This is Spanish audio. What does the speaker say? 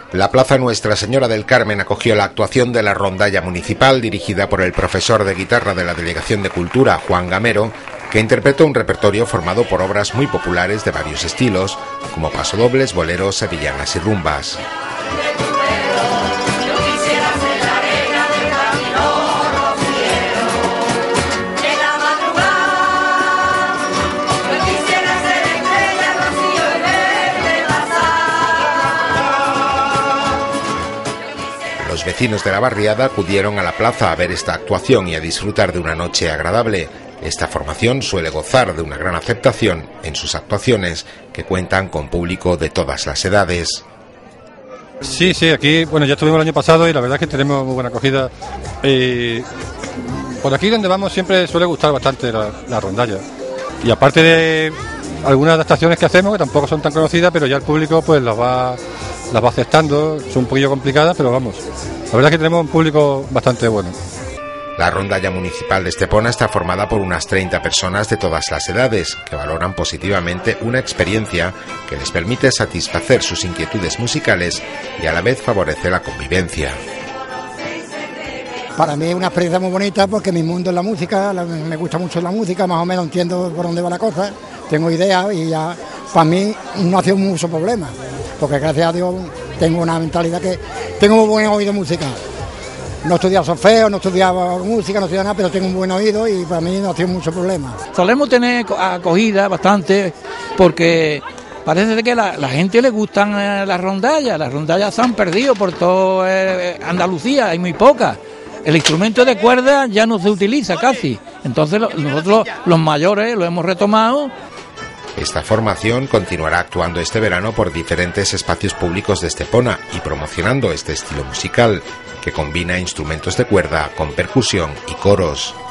La Plaza Nuestra Señora del Carmen acogió la actuación de la rondalla municipal dirigida por el profesor de guitarra de la Delegación de Cultura, Juan Gamero, que interpretó un repertorio formado por obras muy populares de varios estilos, como pasodobles, boleros, sevillanas y rumbas. Los vecinos de la barriada acudieron a la plaza a ver esta actuación y a disfrutar de una noche agradable. Esta formación suele gozar de una gran aceptación en sus actuaciones, que cuentan con público de todas las edades. Sí, aquí, bueno, ya estuvimos el año pasado y la verdad es que tenemos muy buena acogida. Por aquí donde vamos siempre suele gustar bastante la rondalla. Y aparte de algunas adaptaciones que hacemos, que tampoco son tan conocidas, pero ya el público pues las va aceptando. Son un poquillo complicadas, pero vamos, la verdad es que tenemos un público bastante bueno. La rondalla municipal de Estepona está formada por unas 30 personas de todas las edades, que valoran positivamente una experiencia que les permite satisfacer sus inquietudes musicales y a la vez favorece la convivencia. Para mí es una experiencia muy bonita porque mi mundo es la música, me gusta mucho la música, más o menos entiendo por dónde va la cosa, tengo ideas y ya para mí no ha sido mucho problema, porque gracias a Dios tengo una mentalidad que tengo un buen oído musical. No he estudiado solfeo, no he estudiado música, no he estudiado nada, pero tengo un buen oído y para mí no ha sido mucho problema. Solemos tener acogida bastante porque parece que a la gente le gustan las rondallas se han perdido por toda Andalucía, hay muy pocas. El instrumento de cuerda ya no se utiliza casi, entonces nosotros los mayores lo hemos retomado. Esta formación continuará actuando este verano por diferentes espacios públicos de Estepona y promocionando este estilo musical que combina instrumentos de cuerda con percusión y coros.